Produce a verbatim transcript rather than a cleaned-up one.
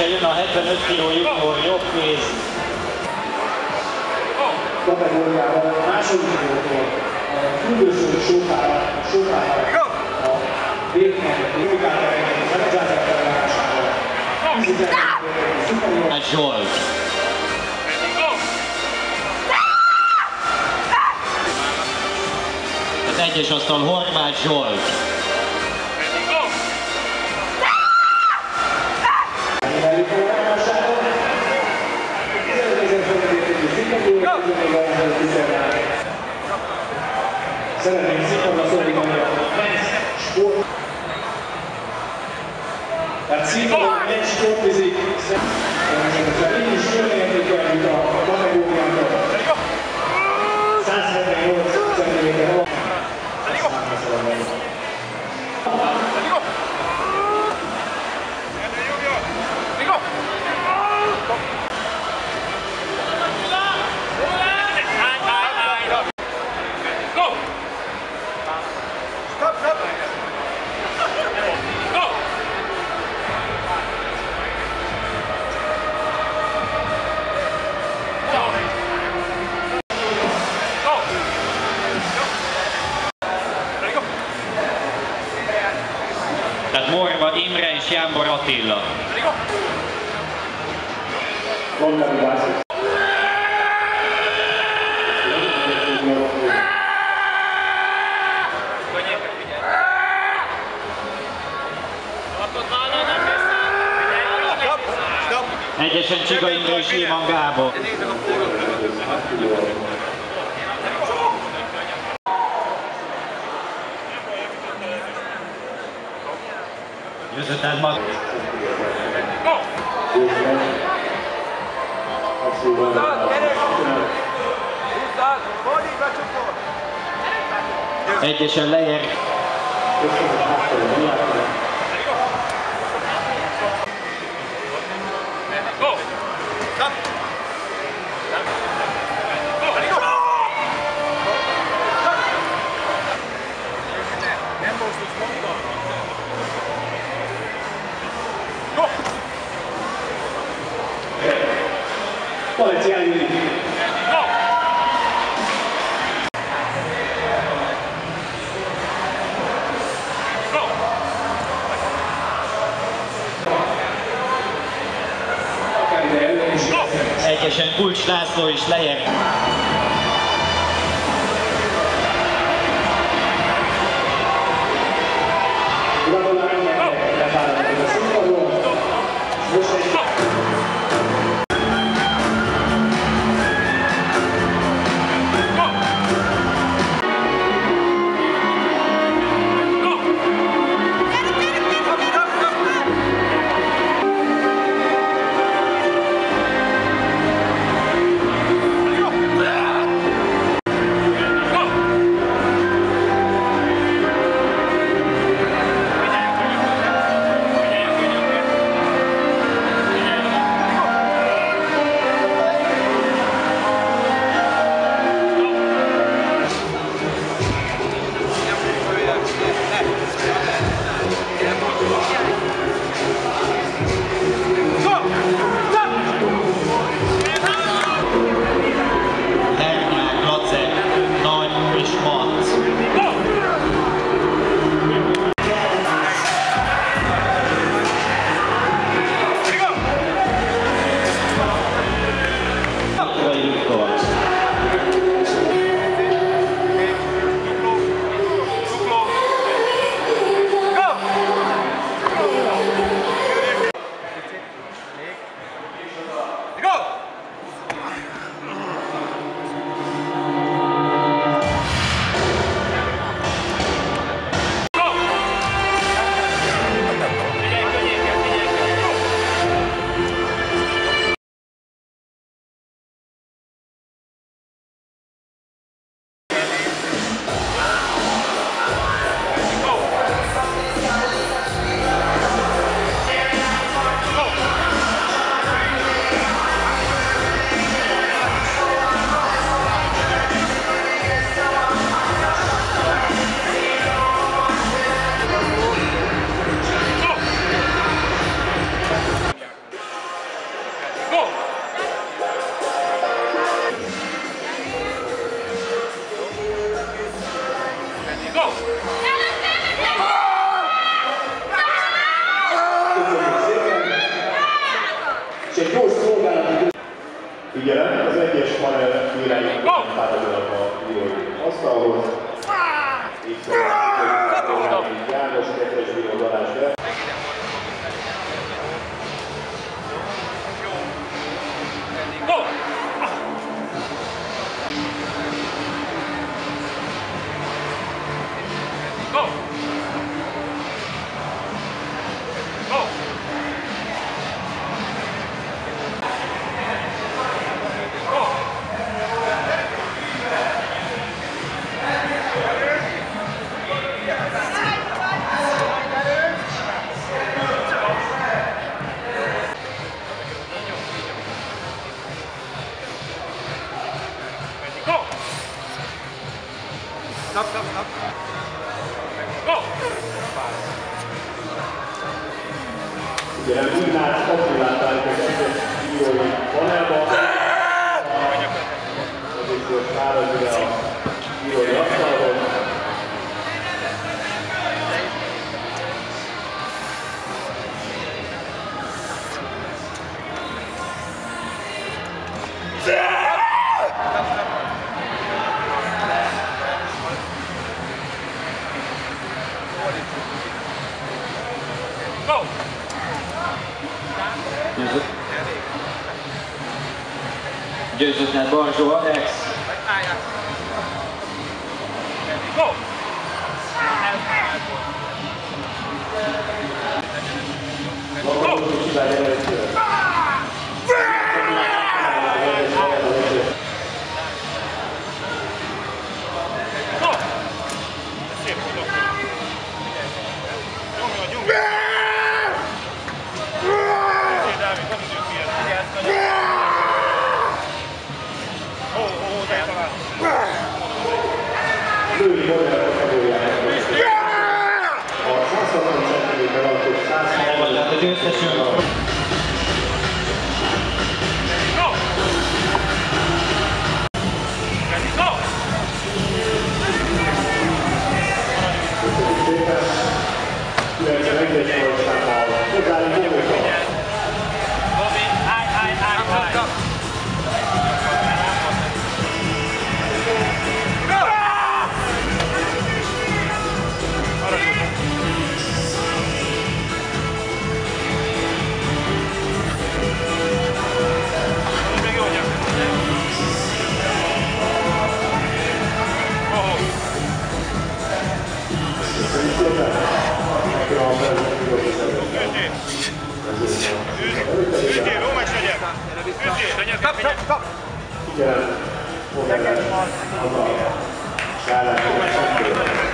mérkőzése jön a hetvenöt kiló junior jobbkéz kategóriában a második kilótól a küldőső sókára, sókára a végnek, jókára engedni, felezátok felállásával. Zsolt. Az egyes asztal Horváth Zsolt. Szeretnénk színpadra szólítani a men's sport. Tehát színpadon men's sportfizik, természetesen így is fölértékeljük a kategóriánkat. száz hetvennyolc centiméter alatt. Tehát Morva Imre és Jámbor Attila. Egyesen Csiga Imre és Iman Gábor. Győzötted mag. Egyesen Lejer. Valenciani. Egyesen Kulcs László és Lejer. asztalhoz. Így szóval, János kettes bírózalásra. Stop, stop, stop. Go! Ugye nem úgy látsz, kapcsolátáljuk az egyes bírói panelba. Azért most áradj ide a bírói asztalhoz. Go! Győzött Barzsó Alex. Go! Női modell kategóriának a száz hatvan centiméter alakú száz hatvan Tehát a győztesünk. kilencvenegyes országban Kodály Bóka. Bobby, állj, állj, állj, állj! Ügyél, jó meccs legyen! Ügyél! Kap, kap, kap! Figyelem, Kodály, az a szállás,